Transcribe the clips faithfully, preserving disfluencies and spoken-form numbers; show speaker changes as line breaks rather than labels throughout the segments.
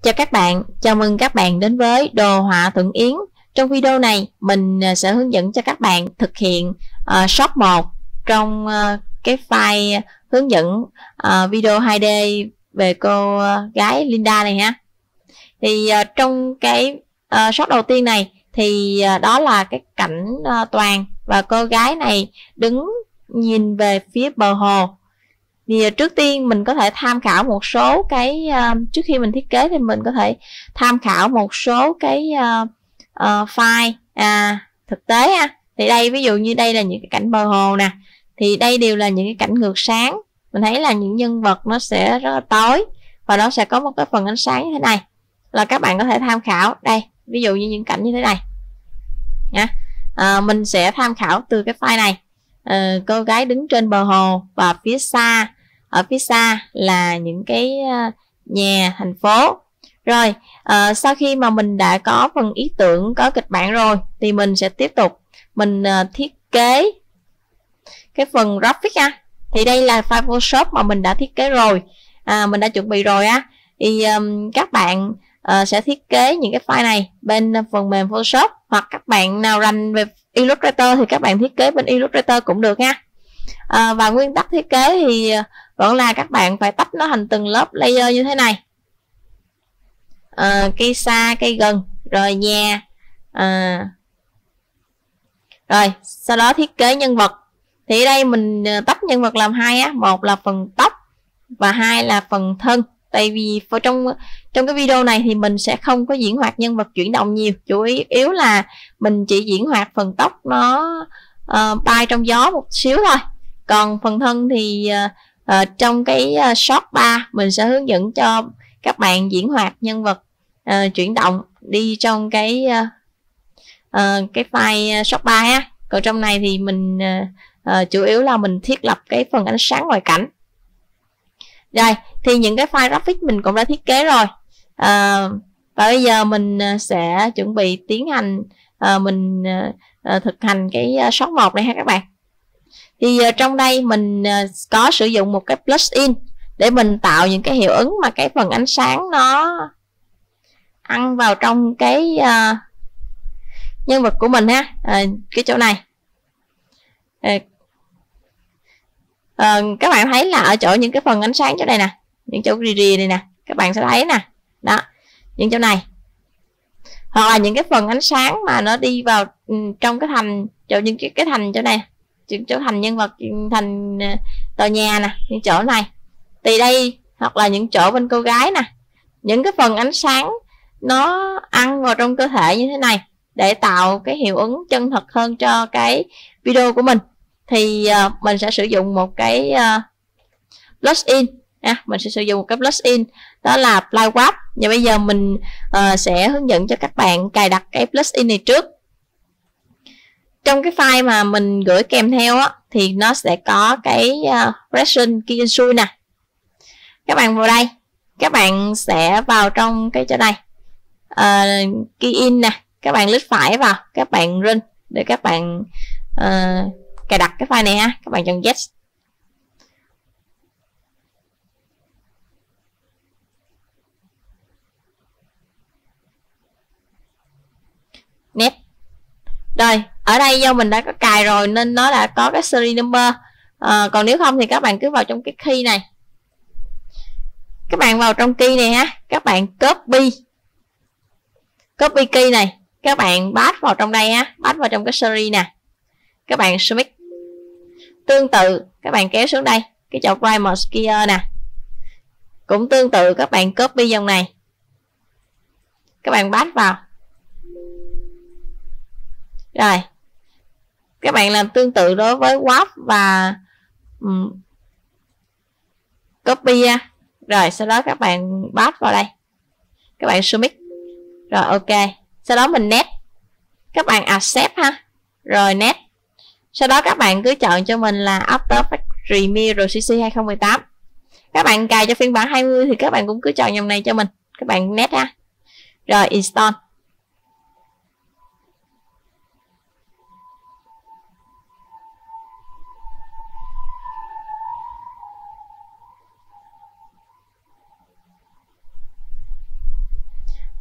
Chào các bạn, chào mừng các bạn đến với Đồ họa Thuận Yến. Trong video này, mình sẽ hướng dẫn cho các bạn thực hiện uh, shot một trong uh, cái file hướng dẫn uh, video hai D về cô uh, gái Linda này ha. Thì uh, trong cái uh, shot đầu tiên này thì uh, đó là cái cảnh uh, Toàn và cô gái này đứng nhìn về phía bờ hồ. Thì trước tiên mình có thể tham khảo một số cái uh, trước khi mình thiết kế thì mình có thể tham khảo một số cái uh, uh, file à, thực tế ha. Thì đây ví dụ như đây là những cái cảnh bờ hồ nè, thì đây đều là những cái cảnh ngược sáng. Mình thấy là những nhân vật nó sẽ rất là tối và nó sẽ có một cái phần ánh sáng như thế này, là các bạn có thể tham khảo đây, ví dụ như những cảnh như thế này nha. À, mình sẽ tham khảo từ cái file này. À, cô gái đứng trên bờ hồ và phía xa, ở phía xa là những cái nhà thành phố. Rồi à, sau khi mà mình đã có phần ý tưởng, có kịch bản rồi, thì mình sẽ tiếp tục mình uh, thiết kế cái phần graphic á. Thì đây là file Photoshop mà mình đã thiết kế rồi, à, mình đã chuẩn bị rồi á. Thì um, các bạn uh, sẽ thiết kế những cái file này bên phần mềm Photoshop, hoặc các bạn nào rành về Illustrator thì các bạn thiết kế bên Illustrator cũng được nha. À, và nguyên tắc thiết kế thì vẫn là các bạn phải tách nó thành từng lớp layer như thế này. À, cây xa, cây gần, rồi nhà, à, rồi sau đó thiết kế nhân vật. Thì ở đây mình tách nhân vật làm hai á, một là phần tóc và hai là phần thân. Tại vì trong trong cái video này thì mình sẽ không có diễn hoạt nhân vật chuyển động nhiều, chủ yếu là mình chỉ diễn hoạt phần tóc nó uh, bay trong gió một xíu thôi. Còn phần thân thì uh, uh, trong cái uh, shot ba mình sẽ hướng dẫn cho các bạn diễn hoạt nhân vật uh, chuyển động đi trong cái uh, uh, cái file shot ba ha. Còn trong này thì mình uh, uh, chủ yếu là mình thiết lập cái phần ánh sáng ngoại cảnh. Rồi thì những cái file graphic mình cũng đã thiết kế rồi, uh, và bây giờ mình sẽ chuẩn bị tiến hành uh, mình uh, thực hành cái shot một này ha các bạn. Thì uh, trong đây mình uh, có sử dụng một cái plugin để mình tạo những cái hiệu ứng mà cái phần ánh sáng nó ăn vào trong cái uh, nhân vật của mình ha. Uh, cái chỗ này uh, uh, các bạn thấy là ở chỗ những cái phần ánh sáng chỗ này nè, những chỗ rì rì này nè, các bạn sẽ thấy nè, đó, những chỗ này, hoặc là những cái phần ánh sáng mà nó đi vào um, trong cái thành chỗ những cái, cái thành chỗ này, chỗ thành nhân vật, thành tòa nhà nè, những chỗ này. Thì đây, hoặc là những chỗ bên cô gái nè, những cái phần ánh sáng nó ăn vào trong cơ thể như thế này để tạo cái hiệu ứng chân thật hơn cho cái video của mình. Thì uh, mình sẽ sử dụng một cái uh, plugin nha, mình sẽ sử dụng một cái plugin đó là Plywrap. Và bây giờ mình uh, sẽ hướng dẫn cho các bạn cài đặt cái plugin này trước. Trong cái file mà mình gửi kèm theo á, thì nó sẽ có cái uh, version Kinsui nè. Các bạn vào đây, các bạn sẽ vào trong cái chỗ này, uh, key in nè, các bạn click phải vào, các bạn run để các bạn uh, cài đặt cái file này ha. Các bạn chọn yes. Net. Rồi, ở đây do mình đã có cài rồi nên nó đã có cái series number. À, còn nếu không thì các bạn cứ vào trong cái key này. Các bạn vào trong key này ha, các bạn copy. Copy key này, các bạn paste vào trong đây ha, paste vào trong cái series nè. Các bạn submit. Tương tự, các bạn kéo xuống đây, cái chỗ primer kia nè. Cũng tương tự, các bạn copy dòng này. Các bạn paste vào. Rồi, các bạn làm tương tự đối với warp và um, copy ra. Rồi sau đó các bạn paste vào đây, các bạn submit. Rồi ok, sau đó mình net, các bạn accept ha, rồi net. Sau đó các bạn cứ chọn cho mình là After Effects Premiere xê xê hai không một tám. Các bạn cài cho phiên bản hai mươi thì các bạn cũng cứ chọn dòng này cho mình, các bạn net ha. Rồi install.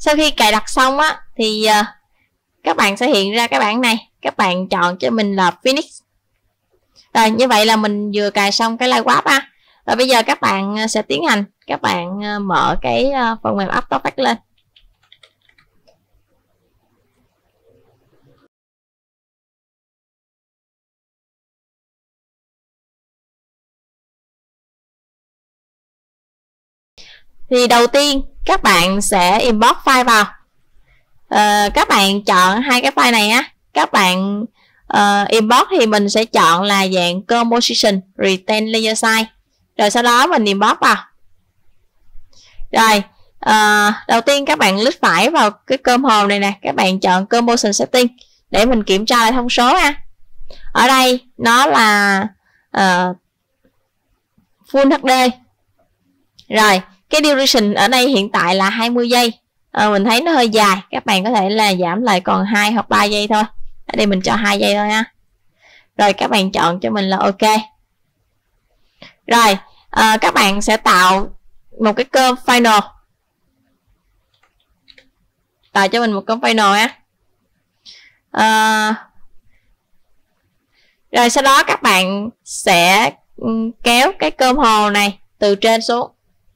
Sau khi cài đặt xong á thì uh, các bạn sẽ hiện ra cái bảng này, các bạn chọn cho mình là Phoenix. Rồi như vậy là mình vừa cài xong cái Lightwrap á. Rồi bây giờ các bạn sẽ tiến hành, các bạn mở cái phần mềm After Effects lên. Thì đầu tiên các bạn sẽ import file vào. À, các bạn chọn hai cái file này á, các bạn uh, import thì mình sẽ chọn là dạng composition retain layer size. Rồi sau đó mình import vào. Rồi uh, đầu tiên các bạn click phải vào cái cơm hồ này nè, các bạn chọn composition setting để mình kiểm tra lại thông số ha. Ở đây nó là uh, Full hát đê. Rồi cái duration ở đây hiện tại là hai mươi giây. À, mình thấy nó hơi dài, các bạn có thể là giảm lại còn hai hoặc ba giây thôi. Ở đây mình cho hai giây thôi ha. Rồi các bạn chọn cho mình là ok. Rồi à, các bạn sẽ tạo một cái curve final. Tạo cho mình một curve final á. À, rồi sau đó các bạn sẽ kéo cái cơm hồ này từ trên xuống.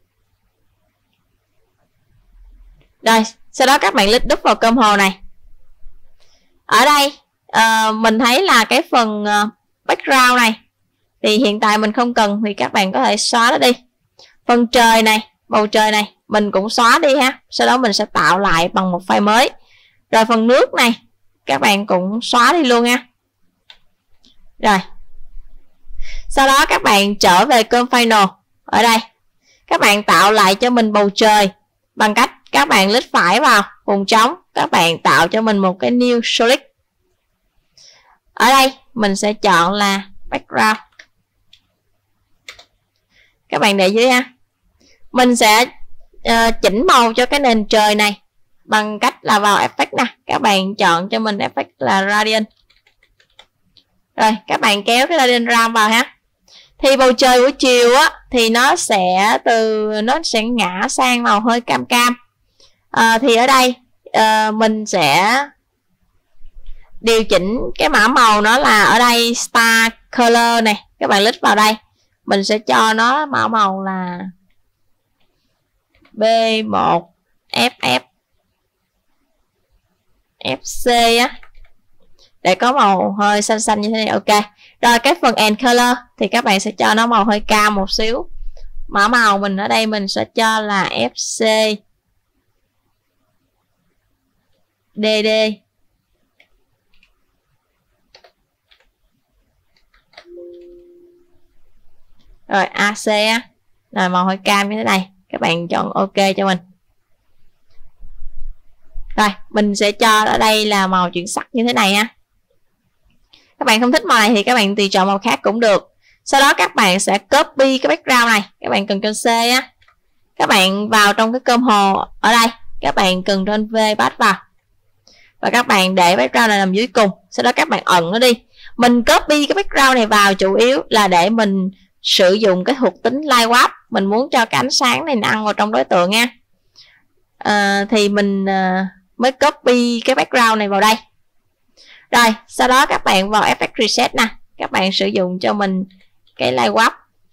Rồi sau đó các bạn click đúp vào cơm hồ này. Ở đây uh, mình thấy là cái phần uh, background này thì hiện tại mình không cần, thì các bạn có thể xóa nó đi. Phần trời này, bầu trời này mình cũng xóa đi ha. Sau đó mình sẽ tạo lại bằng một file mới. Rồi phần nước này các bạn cũng xóa đi luôn nha. Rồi sau đó các bạn trở về cơm final. Ở đây các bạn tạo lại cho mình bầu trời bằng cách các bạn click phải vào vùng trống, các bạn tạo cho mình một cái new solid. Ở đây mình sẽ chọn là background. Các bạn để dưới ha. Mình sẽ uh, chỉnh màu cho cái nền trời này bằng cách là vào effect nè, các bạn chọn cho mình effect là radiant. Rồi các bạn kéo cái radiant ram vào ha. Thì bầu trời buổi chiều á thì nó sẽ từ nó sẽ ngã sang màu hơi cam cam. À, thì ở đây à, mình sẽ điều chỉnh cái mã màu, nó là ở đây star color này, các bạn click vào đây, mình sẽ cho nó mã màu là B một F F F C á, để có màu hơi xanh xanh như thế này. Ok. Rồi cái phần end color thì các bạn sẽ cho nó màu hơi cam một xíu. Mã màu mình ở đây mình sẽ cho là F C D D. Rồi A C á là màu hơi cam như thế này, các bạn chọn ok cho mình. Rồi mình sẽ cho ở đây là màu chuyển sắc như thế này ha. Các bạn không thích màu này thì các bạn tùy chọn màu khác cũng được. Sau đó các bạn sẽ copy cái background này, các bạn cần Ctrl C á, các bạn vào trong cái cơm hồ ở đây, các bạn cần Ctrl V paste vào và các bạn để background này nằm dưới cùng. Sau đó các bạn ẩn nó đi. Mình copy cái background này vào chủ yếu là để mình sử dụng cái thuộc tính Lightwrap. Mình muốn cho cái ánh sáng này ăn vào trong đối tượng nha. À, thì mình à, mới copy cái background này vào đây. Rồi sau đó các bạn vào Effect Reset nè, các bạn sử dụng cho mình cái Lightwrap.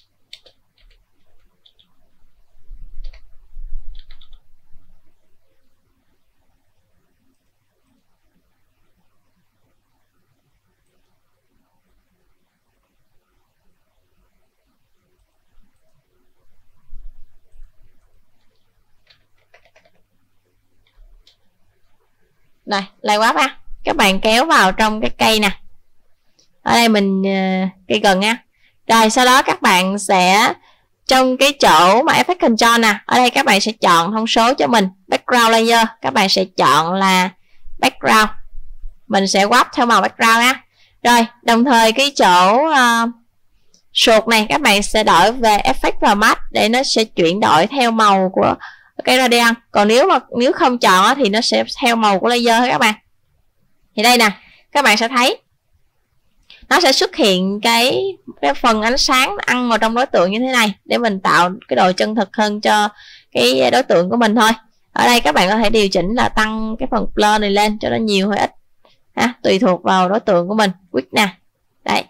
Đây, Lightwrap á, các bạn kéo vào trong cái cây nè. Ở đây mình uh, cây gần nha. Rồi sau đó các bạn sẽ trong cái chỗ mà Effect Control nè, ở đây các bạn sẽ chọn thông số cho mình background layer, các bạn sẽ chọn là background. Mình sẽ swap theo màu background á. Rồi, đồng thời cái chỗ uh, sụt này các bạn sẽ đổi về Effect và Mask để nó sẽ chuyển đổi theo màu của cái radian. Còn nếu mà nếu không chọn thì nó sẽ theo màu của layer các bạn. Thì đây nè, các bạn sẽ thấy nó sẽ xuất hiện cái, cái phần ánh sáng ăn vào trong đối tượng như thế này để mình tạo cái độ chân thực hơn cho cái đối tượng của mình thôi. Ở đây các bạn có thể điều chỉnh là tăng cái phần blur này lên cho nó nhiều hay ít ha, tùy thuộc vào đối tượng của mình. Quick nè, đấy.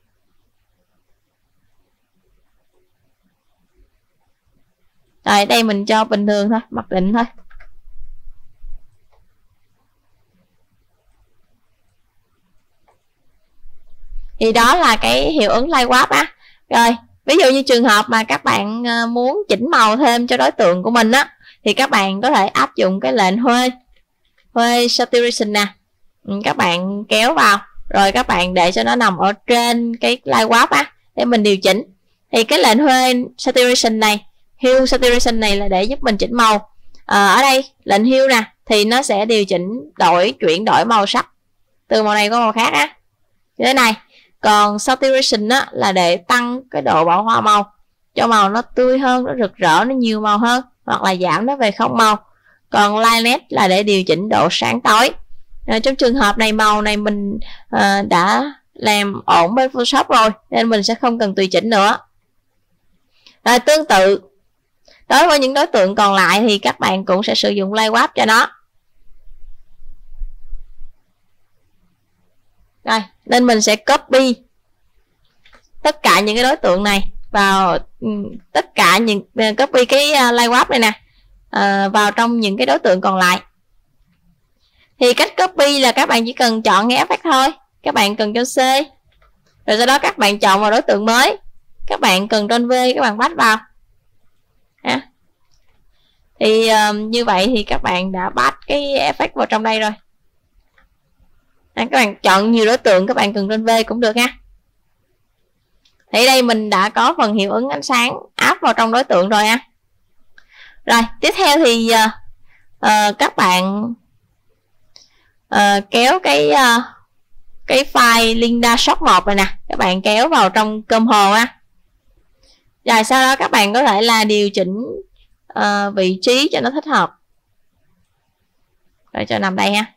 Rồi đây mình cho bình thường thôi, mặc định thôi. Thì đó là cái hiệu ứng light warp á. Rồi ví dụ như trường hợp mà các bạn muốn chỉnh màu thêm cho đối tượng của mình á, thì các bạn có thể áp dụng cái lệnh Huê Huê Saturation nè. Các bạn kéo vào rồi các bạn để cho nó nằm ở trên cái light warp á để mình điều chỉnh. Thì cái lệnh Huê Saturation này, Hue Saturation này là để giúp mình chỉnh màu. À, ở đây lệnh Hue nè thì nó sẽ điều chỉnh đổi chuyển đổi màu sắc từ màu này qua màu khác á, như thế này. Còn Saturation á là để tăng cái độ bão hòa màu cho màu nó tươi hơn, nó rực rỡ, nó nhiều màu hơn, hoặc là giảm nó về không màu. Còn Lightness là để điều chỉnh độ sáng tối. À, trong trường hợp này màu này mình à, đã làm ổn bên Photoshop rồi nên mình sẽ không cần tùy chỉnh nữa. Rồi tương tự đối với những đối tượng còn lại thì các bạn cũng sẽ sử dụng Light Warp cho nó. Rồi nên mình sẽ copy tất cả những cái đối tượng này vào, tất cả những copy cái Light Warp này nè à, vào trong những cái đối tượng còn lại. Thì cách copy là các bạn chỉ cần chọn cái effect thôi, các bạn cần cho C, rồi sau đó các bạn chọn vào đối tượng mới, các bạn cần Ctrl V, các bạn bắt vào à. Thì uh, như vậy thì các bạn đã bắt cái effect vào trong đây rồi à, các bạn chọn nhiều đối tượng, các bạn cần Ctrl V cũng được ha. Thì đây mình đã có phần hiệu ứng ánh sáng áp vào trong đối tượng rồi ha. Rồi tiếp theo thì uh, uh, các bạn uh, kéo cái uh, cái file Linda Shop một này nè, các bạn kéo vào trong cơm hồ á. Rồi sau đó các bạn có thể là điều chỉnh uh, vị trí cho nó thích hợp, rồi cho nằm đây ha.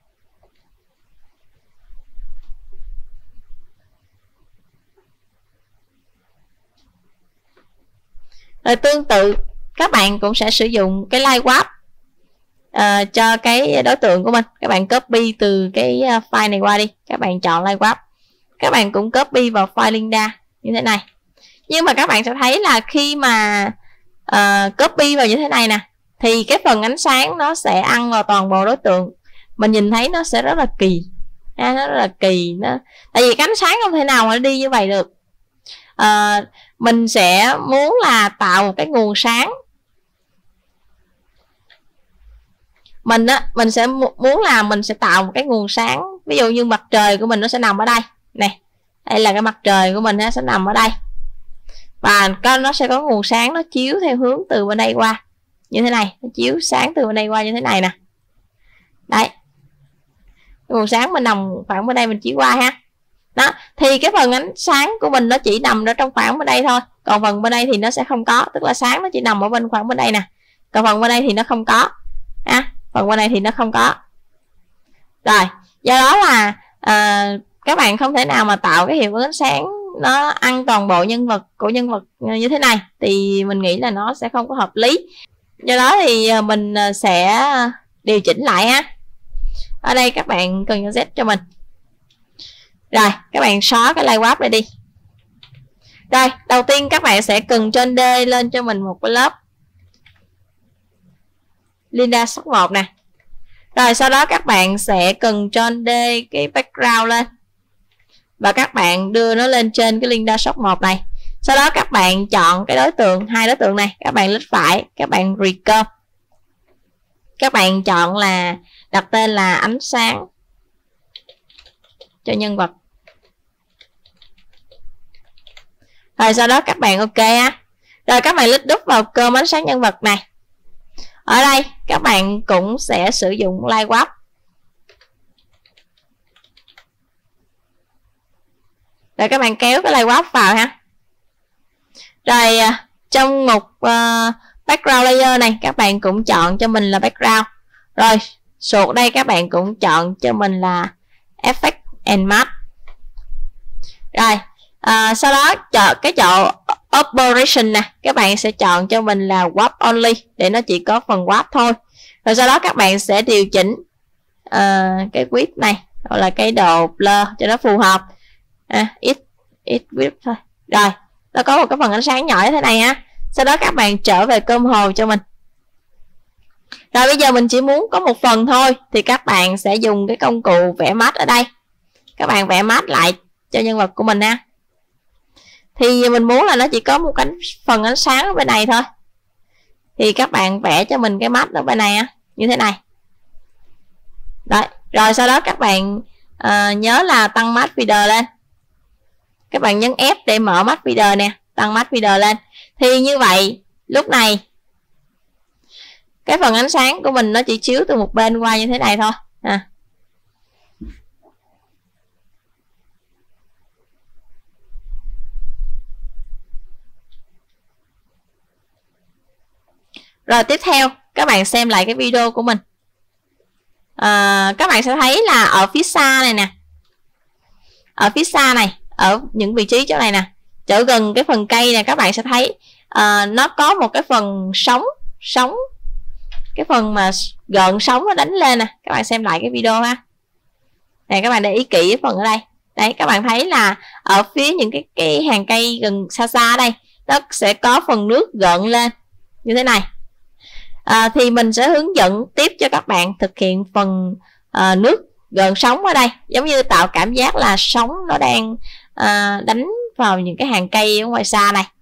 Rồi tương tự các bạn cũng sẽ sử dụng cái Light Warp uh, cho cái đối tượng của mình. Các bạn copy từ cái file này qua đi, các bạn chọn Light Warp, các bạn cũng copy vào file Linda như thế này. Nhưng mà các bạn sẽ thấy là khi mà uh, copy vào như thế này nè thì cái phần ánh sáng nó sẽ ăn vào toàn bộ đối tượng, mình nhìn thấy nó sẽ rất là kỳ à, nó rất là kỳ nó, tại vì cái ánh sáng không thể nào mà nó đi như vậy được. Uh, mình sẽ muốn là tạo một cái nguồn sáng, mình á mình sẽ muốn là mình sẽ tạo một cái nguồn sáng, ví dụ như mặt trời của mình nó sẽ nằm ở đây nè, đây là cái mặt trời của mình nó sẽ nằm ở đây, và nó sẽ có nguồn sáng nó chiếu theo hướng từ bên đây qua như thế này, nó chiếu sáng từ bên đây qua như thế này nè. Đấy, nguồn sáng mình nằm khoảng bên đây mình chiếu qua ha. Đó, thì cái phần ánh sáng của mình nó chỉ nằm ở trong khoảng bên đây thôi, còn phần bên đây thì nó sẽ không có, tức là sáng nó chỉ nằm ở bên khoảng bên đây nè, còn phần bên đây thì nó không có à, phần bên đây thì nó không có. Rồi do đó là à, các bạn không thể nào mà tạo cái hiệu ứng ánh sáng nó ăn toàn bộ nhân vật của nhân vật như thế này, thì mình nghĩ là nó sẽ không có hợp lý. Do đó thì mình sẽ điều chỉnh lại ha. Ở đây các bạn cần Z cho mình. Rồi các bạn xóa cái Light Warp này đi. Rồi đầu tiên các bạn sẽ cần trên D lên cho mình một cái lớp Linda Shop một nè. Rồi sau đó các bạn sẽ cần trên D cái background lên, và các bạn đưa nó lên trên cái Linda Shop một này. Sau đó các bạn chọn cái đối tượng, hai đối tượng này, các bạn click phải, các bạn recurve, các bạn chọn là đặt tên là ánh sáng cho nhân vật. Rồi sau đó các bạn ok á. Rồi các bạn click đúp vào cơm ánh sáng nhân vật này. Ở đây các bạn cũng sẽ sử dụng Light Warp. Rồi các bạn kéo cái Light Warp vào ha. Rồi trong một uh, background layer này các bạn cũng chọn cho mình là background. Rồi sụt đây các bạn cũng chọn cho mình là effect and mask. Rồi à, sau đó chọn cái chỗ operation nè, các bạn sẽ chọn cho mình là warp only để nó chỉ có phần warp thôi. Rồi sau đó các bạn sẽ điều chỉnh uh, cái width này, hoặc là cái độ blur cho nó phù hợp. À, ít ít width thôi. Rồi, nó có một cái phần ánh sáng nhỏ như thế này ha. Sau đó các bạn trở về cơm hồ cho mình. Rồi bây giờ mình chỉ muốn có một phần thôi, thì các bạn sẽ dùng cái công cụ vẽ mask ở đây. Các bạn vẽ mask lại cho nhân vật của mình ha. Thì mình muốn là nó chỉ có một cái phần ánh sáng ở bên này thôi, thì các bạn vẽ cho mình cái mask ở bên này á, như thế này. Đấy. Rồi sau đó các bạn uh, nhớ là tăng mask feeder lên. Các bạn nhấn F để mở mask feeder nè, tăng mask feeder lên. Thì như vậy lúc này cái phần ánh sáng của mình nó chỉ chiếu từ một bên qua như thế này thôi à. Rồi tiếp theo các bạn xem lại cái video của mình. à, Các bạn sẽ thấy là ở phía xa này nè, ở phía xa này, ở những vị trí chỗ này nè, chỗ gần cái phần cây này, các bạn sẽ thấy à, nó có một cái phần sóng sóng cái phần mà gợn sóng nó đánh lên nè. Các bạn xem lại cái video ha. Này, các bạn để ý kỹ cái phần ở đây. Đấy, các bạn thấy là ở phía những cái cái hàng cây gần xa xa đây, nó sẽ có phần nước gợn lên như thế này. À, thì mình sẽ hướng dẫn tiếp cho các bạn thực hiện phần à, nước gợn sóng ở đây, giống như tạo cảm giác là sóng nó đang à, đánh vào những cái hàng cây ở ngoài xa này.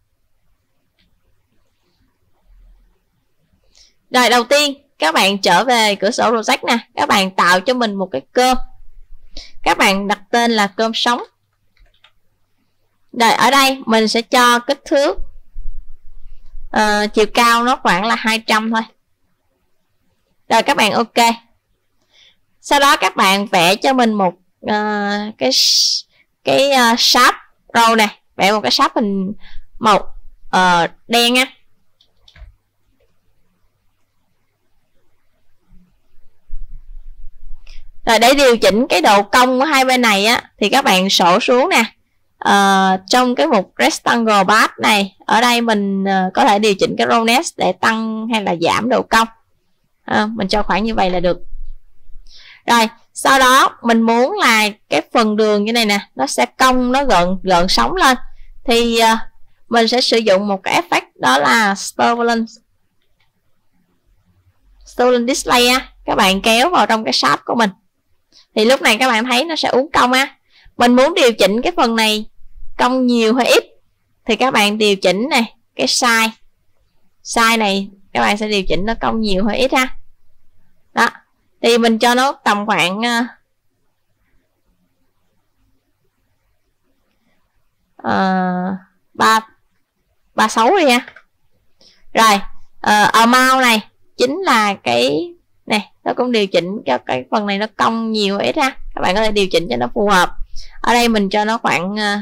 Rồi đầu tiên các bạn trở về cửa sổ project nè, các bạn tạo cho mình một cái cơm. Các bạn đặt tên là cơm sóng. Rồi ở đây mình sẽ cho kích thước uh, chiều cao nó khoảng là hai trăm thôi. Rồi các bạn ok. Sau đó các bạn vẽ cho mình một uh, cái cái uh, shape row này, vẽ một cái shape hình màu uh, đen á. Rồi để điều chỉnh cái độ cong của hai bên này á, thì các bạn sổ xuống nè. Uh, trong cái mục rectangle path này, ở đây mình uh, có thể điều chỉnh cái roughness để tăng hay là giảm độ cong. Uh, mình cho khoảng như vậy là được. Rồi sau đó mình muốn là cái phần đường như này nè, nó sẽ cong, nó gợn gợn sóng lên, thì uh, mình sẽ sử dụng một cái effect, đó là stolen stolen display á. Các bạn kéo vào trong cái shape của mình, thì lúc này các bạn thấy nó sẽ uốn cong á. Mình muốn điều chỉnh cái phần này cong nhiều hay ít, thì các bạn điều chỉnh này, cái size size này các bạn sẽ điều chỉnh nó cong nhiều hay ít ha. Đó, thì mình cho nó tầm khoảng uh, uh, ba ba sáu đi nha. Rồi uh, amount này chính là cái này, nó cũng điều chỉnh cho cái phần này nó cong nhiều ít ha. Các bạn có thể điều chỉnh cho nó phù hợp. Ở đây mình cho nó khoảng uh,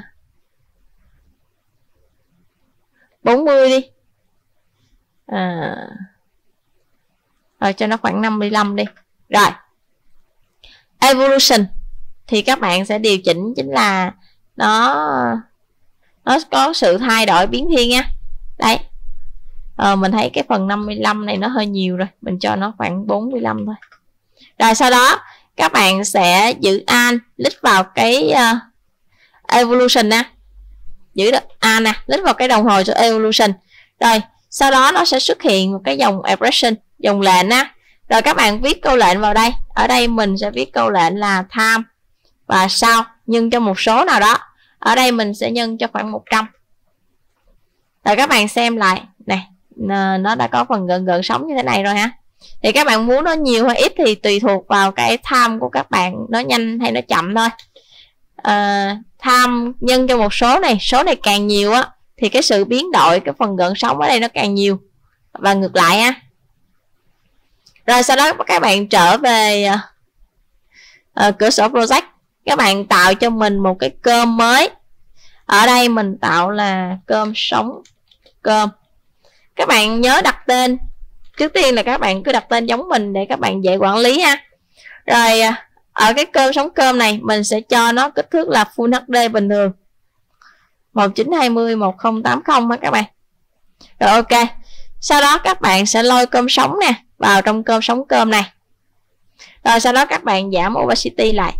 bốn mươi đi. À, rồi cho nó khoảng năm mươi lăm đi. Rồi evolution thì các bạn sẽ điều chỉnh chính là nó nó có sự thay đổi biến thiên nha. Đấy, ờ, mình thấy cái phần năm mươi lăm này nó hơi nhiều rồi, mình cho nó khoảng bốn mươi lăm thôi. Rồi sau đó các bạn sẽ giữ Alt click vào cái uh, evolution nè, giữ được Alt nè, click vào cái đồng hồ cho evolution. Rồi sau đó nó sẽ xuất hiện một cái dòng expression, dòng lệnh á. Rồi các bạn viết câu lệnh vào đây. Ở đây mình sẽ viết câu lệnh là time và sau nhân cho một số nào đó. Ở đây mình sẽ nhân cho khoảng một trăm. Rồi các bạn xem lại này, nó đã có phần gần gần sóng như thế này rồi ha. Thì các bạn muốn nó nhiều hay ít thì tùy thuộc vào cái time của các bạn, nó nhanh hay nó chậm thôi. uh, Time nhân cho một số này, số này càng nhiều á thì cái sự biến đổi cái phần gần sóng ở đây nó càng nhiều, và ngược lại ha. Rồi sau đó các bạn trở về uh, uh, cửa sổ project, các bạn tạo cho mình một cái cơm mới. Ở đây mình tạo là cơm sống cơm. Các bạn nhớ đặt tên. Trước tiên là các bạn cứ đặt tên giống mình để các bạn dễ quản lý ha. Rồi ở cái cơm sống cơm này mình sẽ cho nó kích thước là Full hát đê bình thường, một chín hai không một không tám không á các bạn. Rồi ok. Sau đó các bạn sẽ lôi cơm sống nè, vào trong cơm sống cơm này. Rồi sau đó các bạn giảm opacity lại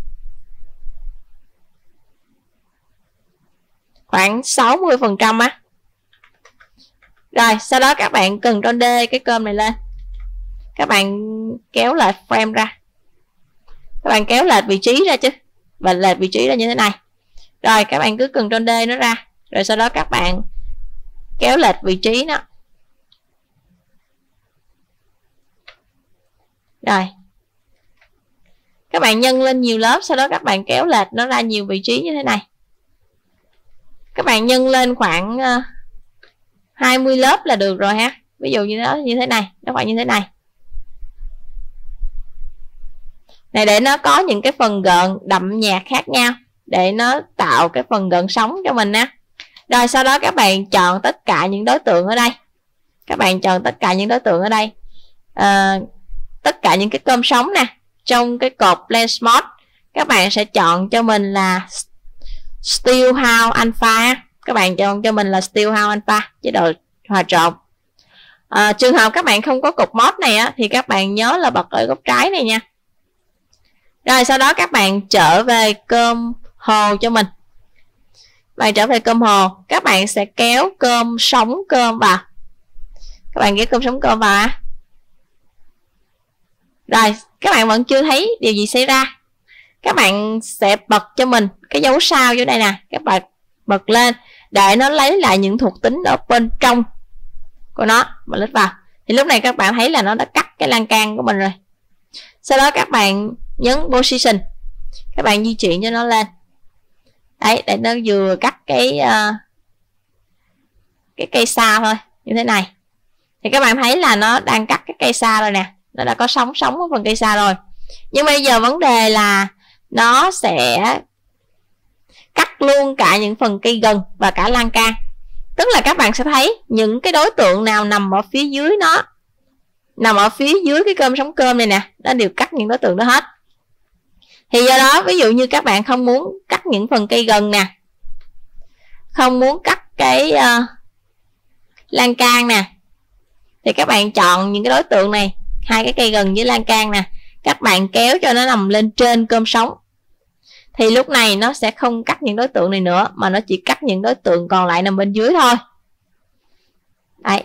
khoảng sáu mươi phần trăm á. Rồi sau đó các bạn Ctrl D cái cơm này lên, các bạn kéo lệch frame ra, các bạn kéo lệch vị trí ra chứ, và lệch vị trí ra như thế này. Rồi các bạn cứ Ctrl D nó ra, rồi sau đó các bạn kéo lệch vị trí nó. Rồi các bạn nhân lên nhiều lớp, sau đó các bạn kéo lệch nó ra nhiều vị trí như thế này. Các bạn nhân lên khoảng uh, hai mươi lớp là được rồi ha. Ví dụ như đó như thế này, nó phải như thế này. Này để nó có những cái phần gợn đậm nhạt khác nhau, để nó tạo cái phần gợn sóng cho mình á. Rồi sau đó các bạn chọn tất cả những đối tượng ở đây. Các bạn chọn tất cả những đối tượng ở đây. À, tất cả những cái cơm sóng nè. Trong cái cột Lens Mode, các bạn sẽ chọn cho mình là Stillhouse Alpha. Các bạn chọn cho mình là Stillhouse Alpha, chế độ hòa trộn. À, trường hợp các bạn không có cục mode này á, thì các bạn nhớ là bật ở góc trái này nha. Rồi sau đó các bạn trở về cơm hồ cho mình. Bạn trở về cơm hồ, các bạn sẽ kéo cơm sống cơm vào. Các bạn kéo cơm sống cơm vào á. Rồi các bạn vẫn chưa thấy điều gì xảy ra. Các bạn sẽ bật cho mình cái dấu sao dưới đây nè. Các bạn bật lên để nó lấy lại những thuộc tính ở bên trong của nó mà lít vào. Thì lúc này các bạn thấy là nó đã cắt cái lan can của mình rồi. Sau đó các bạn nhấn position, các bạn di chuyển cho nó lên. Đấy, để nó vừa cắt cái uh, cái cây sa thôi, như thế này. Thì các bạn thấy là nó đang cắt cái cây sa rồi nè. Nó đã có sóng sóng ở phần cây sa rồi. Nhưng bây giờ vấn đề là nó sẽ cắt luôn cả những phần cây gần và cả lan can. Tức là các bạn sẽ thấy những cái đối tượng nào nằm ở phía dưới nó, nằm ở phía dưới cái cơm sống cơm này nè, nó đều cắt những đối tượng đó hết. Thì do đó ví dụ như các bạn không muốn cắt những phần cây gần nè, không muốn cắt cái uh, lan can nè, thì các bạn chọn những cái đối tượng này, hai cái cây gần với lan can nè, các bạn kéo cho nó nằm lên trên cơm sống. Thì lúc này nó sẽ không cắt những đối tượng này nữa, mà nó chỉ cắt những đối tượng còn lại nằm bên dưới thôi. Đấy.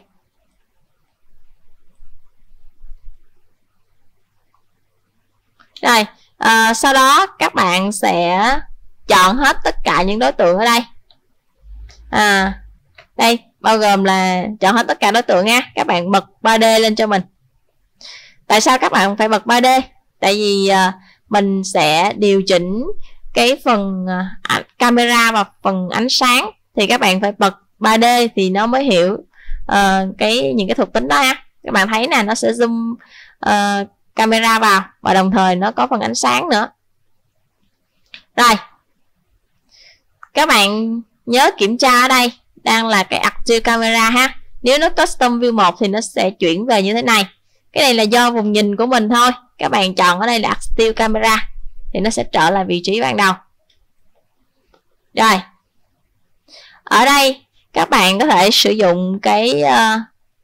Rồi à, sau đó các bạn sẽ chọn hết tất cả những đối tượng ở đây. À, đây bao gồm là chọn hết tất cả đối tượng nha. Các bạn bật ba D lên cho mình. Tại sao các bạn phải bật ba D? Tại vì à, mình sẽ điều chỉnh cái phần à, camera và phần ánh sáng, thì các bạn phải bật ba D thì nó mới hiểu uh, cái những cái thuộc tính đó ha. Các bạn thấy nè, nó sẽ zoom uh, camera vào và đồng thời nó có phần ánh sáng nữa. Rồi các bạn nhớ kiểm tra ở đây đang là cái Active Camera ha. Nếu nó Custom View một thì nó sẽ chuyển về như thế này. Cái này là do vùng nhìn của mình thôi. Các bạn chọn ở đây là Active Camera thì nó sẽ trở lại vị trí ban đầu. Rồi ở đây các bạn có thể sử dụng cái uh,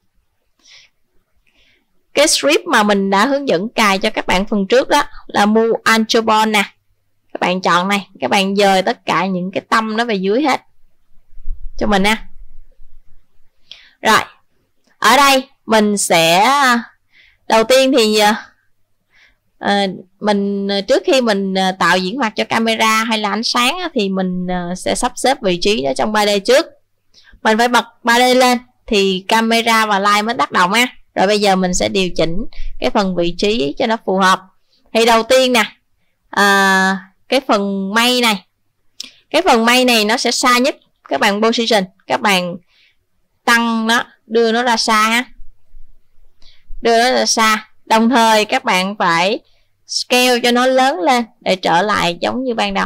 cái script mà mình đã hướng dẫn cài cho các bạn phần trước đó, là Move Anchor nè. Các bạn chọn này, các bạn dời tất cả những cái tâm nó về dưới hết cho mình nha. Rồi ở đây mình sẽ đầu tiên thì uh, mình trước khi mình tạo diễn hoạt cho camera hay là ánh sáng thì mình sẽ sắp xếp vị trí ở trong ba D trước. Mình phải bật ba D lên thì camera và light mới tác động á. Rồi bây giờ mình sẽ điều chỉnh cái phần vị trí cho nó phù hợp. Thì đầu tiên nè, à, cái phần mây này, cái phần mây này nó sẽ xa nhất. Các bạn position, các bạn tăng nó, đưa nó ra xa ha, đưa nó ra xa. Đồng thời các bạn phải scale cho nó lớn lên để trở lại giống như ban đầu.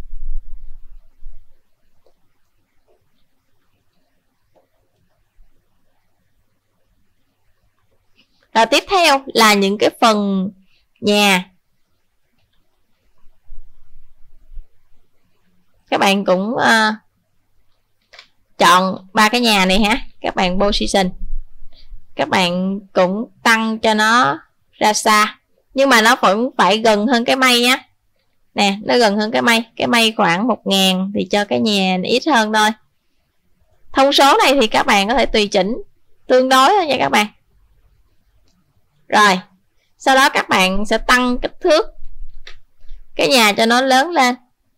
Rồi tiếp theo là những cái phần nhà. Các bạn cũng uh, chọn ba cái nhà này ha. Các bạn position, các bạn cũng tăng cho nó ra xa, nhưng mà nó vẫn phải gần hơn cái mây á. Nè, nó gần hơn cái mây. Cái mây khoảng một ngàn thì cho cái nhà ít hơn thôi. Thông số này thì các bạn có thể tùy chỉnh tương đối thôi nha các bạn. Rồi, sau đó các bạn sẽ tăng kích thước cái nhà cho nó lớn lên.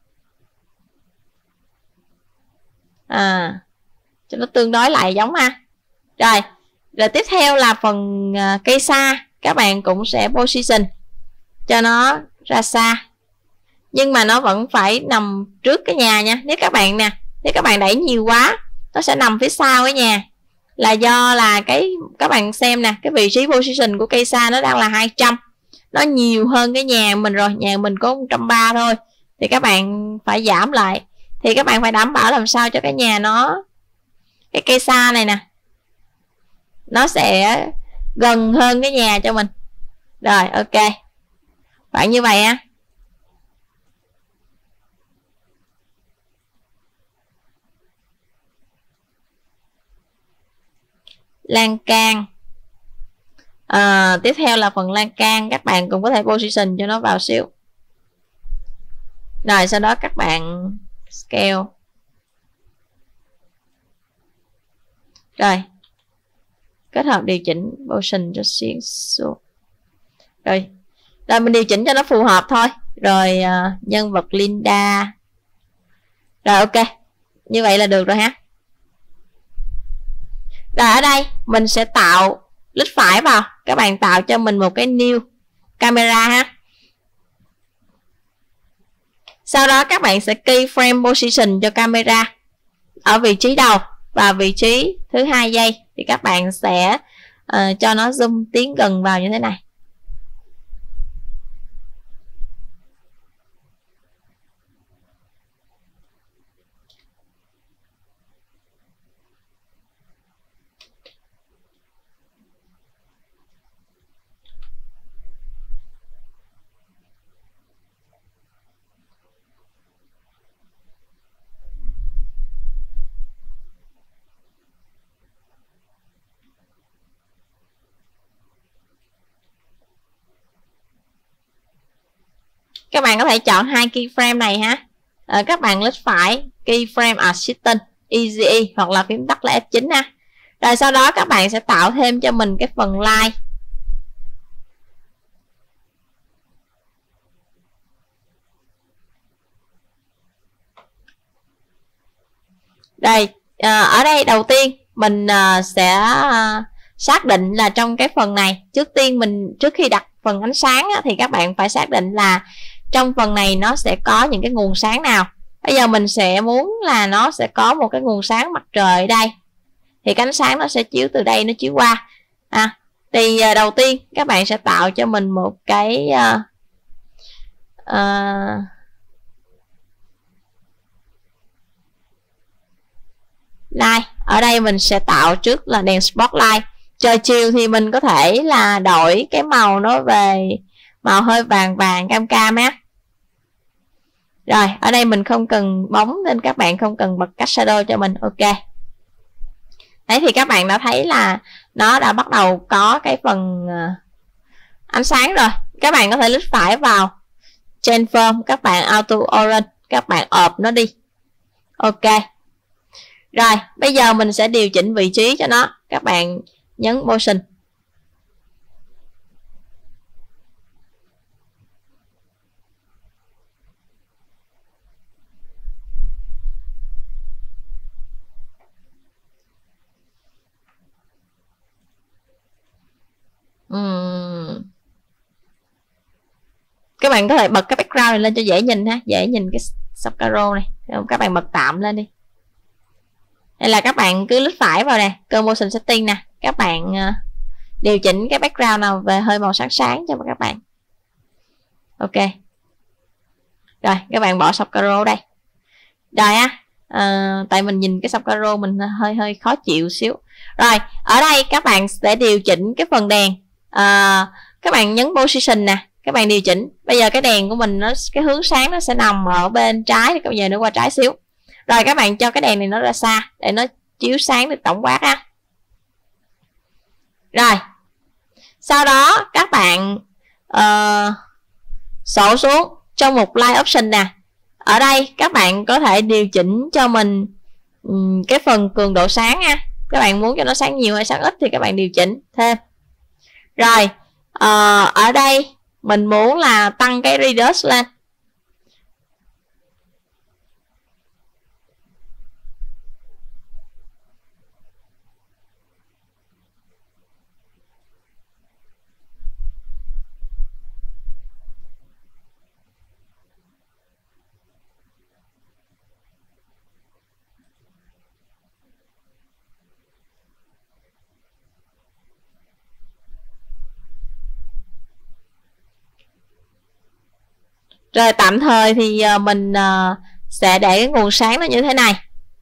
À, cho nó tương đối lại giống ha. Rồi, rồi tiếp theo là phần uh, cây xa. Các bạn cũng sẽ position cho nó ra xa, nhưng mà nó vẫn phải nằm trước cái nhà nha. Nếu các bạn nè, nếu các bạn đẩy nhiều quá, nó sẽ nằm phía sau cái nhà. Là do là cái các bạn xem nè, cái vị trí position của cây xa nó đang là hai trăm. Nó nhiều hơn cái nhà mình rồi. Nhà mình có một trăm ba mươi thôi. Thì các bạn phải giảm lại. Thì các bạn phải đảm bảo làm sao cho cái nhà nó, cái cây xa này nè, nó sẽ gần hơn cái nhà cho mình. Rồi, ok. Khoảng như vậy á. Lan can. À, tiếp theo là phần lan can. Các bạn cũng có thể position cho nó vào xíu. Rồi sau đó các bạn scale. Rồi, kết hợp điều chỉnh position cho xuyên suốt. Rồi, rồi mình điều chỉnh cho nó phù hợp thôi. Rồi uh, nhân vật Linda. Rồi ok, như vậy là được rồi ha. Rồi ở đây mình sẽ tạo, click phải vào, các bạn tạo cho mình một cái new camera ha. Sau đó các bạn sẽ keyframe position cho camera ở vị trí đầu và vị trí thứ hai giây. Thì các bạn sẽ uh, cho nó zoom tiến gần vào như thế này. Các bạn có thể chọn hai keyframe này ha. À, các bạn click phải keyframe assistant easy hoặc là phím tắt là F chín ha. Rồi sau đó các bạn sẽ tạo thêm cho mình cái phần line. Đây, à, ở đây đầu tiên mình à, sẽ à, xác định là trong cái phần này, trước tiên mình trước khi đặt phần ánh sáng á, thì các bạn phải xác định là trong phần này nó sẽ có những cái nguồn sáng nào. Bây giờ mình sẽ muốn là nó sẽ có một cái nguồn sáng mặt trời ở đây, thì cái ánh sáng nó sẽ chiếu từ đây nó chiếu qua. À, thì à, đầu tiên các bạn sẽ tạo cho mình một cái uh, uh, light. Ở đây mình sẽ tạo trước là đèn spotlight. Trời chiều thì mình có thể là đổi cái màu nó về màu hơi vàng vàng cam cam á. Rồi ở đây mình không cần bóng nên các bạn không cần bật cắt shadow cho mình. Ok, đấy thì các bạn đã thấy là nó đã bắt đầu có cái phần ánh sáng rồi. Các bạn có thể click phải vào transform, các bạn auto orange, các bạn ọp nó đi. Ok, rồi bây giờ mình sẽ điều chỉnh vị trí cho nó. Các bạn nhấn motion. Uhm. Các bạn có thể bật cái background này lên cho dễ nhìn ha, dễ nhìn cái Subcaro này. Các bạn bật tạm lên đi. Hay là các bạn cứ click phải vào nè, cơ motion setting nè, các bạn uh, điều chỉnh cái background nào về hơi màu sáng sáng cho các bạn. Ok, rồi các bạn bỏ Subcaro đây. Rồi á, uh, tại mình nhìn cái Subcaro mình hơi hơi khó chịu xíu. Rồi ở đây các bạn sẽ điều chỉnh cái phần đèn. Uh, các bạn nhấn position nè, các bạn điều chỉnh. Bây giờ cái đèn của mình nó, cái hướng sáng nó sẽ nằm ở bên trái, bây giờ nó qua trái xíu. Rồi các bạn cho cái đèn này nó ra xa để nó chiếu sáng được tổng quát á. Rồi sau đó các bạn uh, sổ xuống trong một Light Option nè. Ở đây các bạn có thể điều chỉnh cho mình um, cái phần cường độ sáng nha. Các bạn muốn cho nó sáng nhiều hay sáng ít thì các bạn điều chỉnh thêm. Rồi uh, ở đây mình muốn là tăng cái Radius lên. Rồi tạm thời thì mình sẽ để cái nguồn sáng nó như thế này.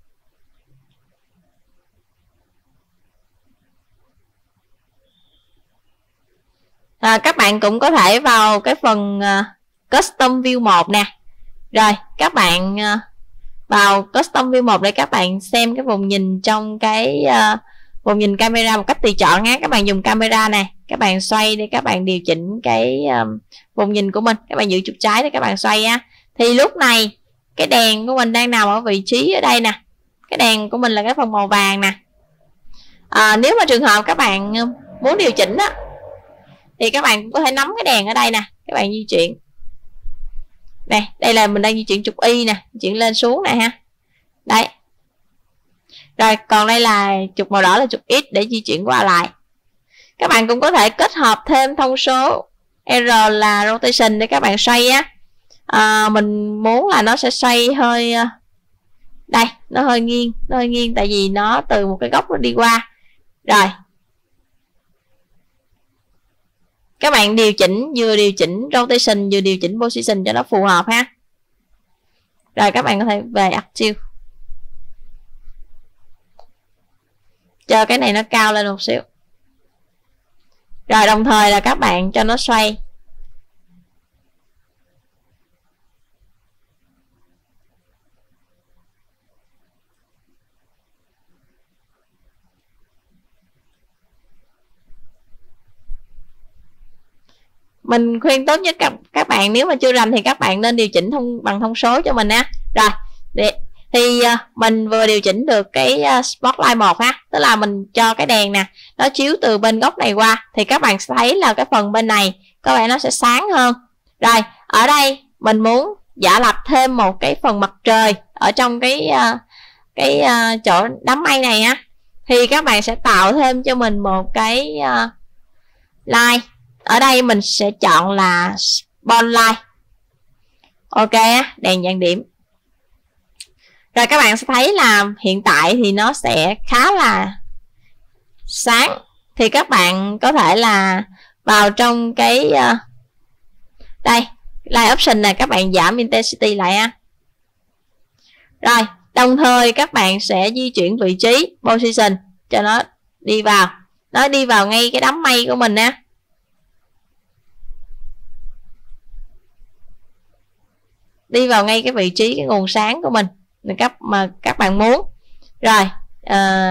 À, các bạn cũng có thể vào cái phần uh, Custom View một nè. Rồi các bạn uh, vào Custom View một để các bạn xem cái vùng nhìn trong cái uh, vùng nhìn camera một cách tùy chọn nha. Các bạn dùng camera nè, các bạn xoay để các bạn điều chỉnh cái um, vùng nhìn của mình. Các bạn giữ chuột trái để các bạn xoay á. Thì lúc này cái đèn của mình đang nằm ở vị trí ở đây nè. Cái đèn của mình là cái phần màu vàng nè. À, nếu mà trường hợp các bạn muốn điều chỉnh á thì các bạn có thể nắm cái đèn ở đây nè, các bạn di chuyển nè. Đây là mình đang di chuyển trục Y nè, di chuyển lên xuống nè ha. Đấy. Rồi còn đây là trục màu đỏ là trục X để di chuyển qua lại. Các bạn cũng có thể kết hợp thêm thông số R là rotation để các bạn xoay á. À, mình muốn là nó sẽ xoay hơi đây, nó hơi nghiêng, nó hơi nghiêng tại vì nó từ một cái góc nó đi qua. Rồi các bạn điều chỉnh, vừa điều chỉnh rotation vừa điều chỉnh position cho nó phù hợp ha. Rồi các bạn có thể về Active, cho cái này nó cao lên một xíu. Rồi đồng thời là các bạn cho nó xoay. Mình khuyên tốt nhất các, các bạn nếu mà chưa rành thì các bạn nên điều chỉnh thông, bằng thông số cho mình nha. Rồi để, thì uh, mình vừa điều chỉnh được cái uh, Spotlight một ha. Tức là mình cho cái đèn nè, nó chiếu từ bên góc này qua. Thì các bạn thấy là cái phần bên này có vẻ nó sẽ sáng hơn. Rồi ở đây mình muốn giả lập thêm một cái phần mặt trời ở trong cái uh, cái uh, chỗ đám mây này á. Thì các bạn sẽ tạo thêm cho mình một cái uh, light. Ở đây mình sẽ chọn là Spotlight. Ok á, đèn dạng điểm. Rồi các bạn sẽ thấy là hiện tại thì nó sẽ khá là sáng. Thì các bạn có thể là vào trong cái uh, đây, Light Option này, các bạn giảm Intensity lại á. Rồi, đồng thời các bạn sẽ di chuyển vị trí Position cho nó đi vào. Nó đi vào ngay cái đám mây của mình á. Đi vào ngay cái vị trí cái nguồn sáng của mình các mà các bạn muốn. Rồi uh,